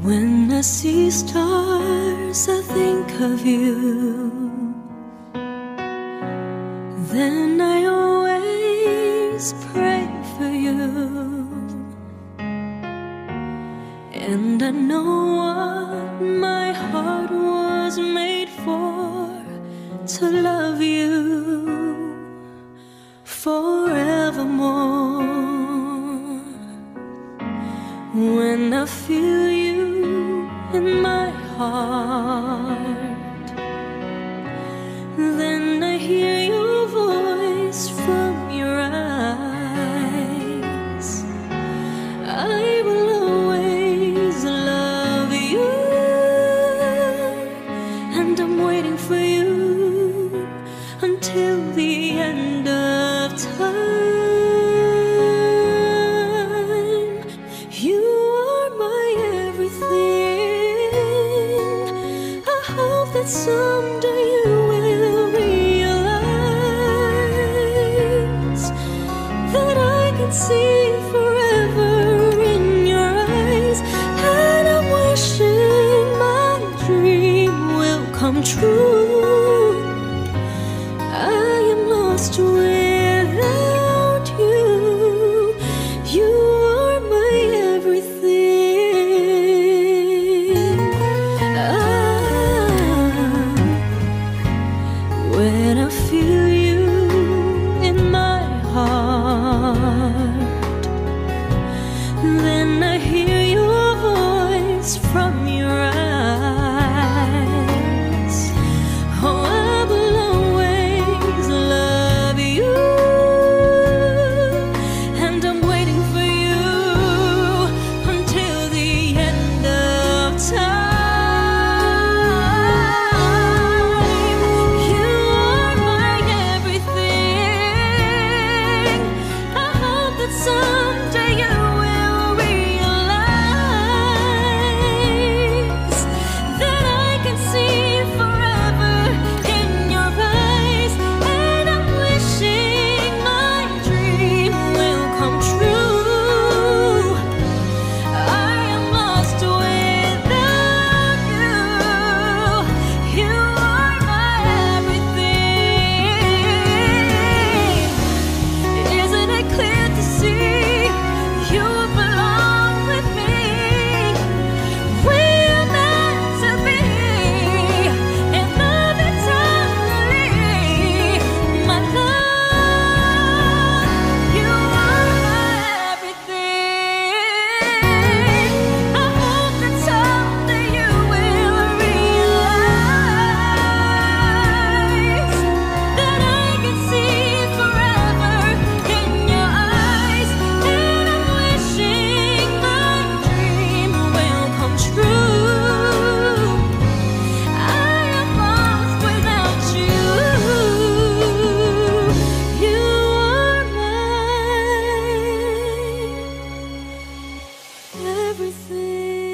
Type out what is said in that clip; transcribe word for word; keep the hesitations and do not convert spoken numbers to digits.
When I see stars, I think of you. Then I always pray for you. And I know what my heart was made for, to love you forevermore. When I feel you in my heart, then I hear your voice from your eyes. I will always love you, and I'm waiting for you until the end of time. You are my everything. I hope that someday you will realize that I can see forever in your eyes. And I'm wishing my dream will come true. I am lost without you. You are my everything. Ah, when I feel you in my heart, then I hear your voice from your eyes. Oh, I will always love you, and I'm waiting for you until the end of time. You are my everything. I hope that someday you will realize that I can see forever in your eyes. And I'm wishing my dream will come true. I am lost without you. You are my everything. Isn't it clear to see you belong with me? We're meant to be in love eternally. My love, you are my everything. I hope that someday you will realize that I can see forever in your eyes. And I'm wishing my dream will come true. I am lost without you. You are my everything.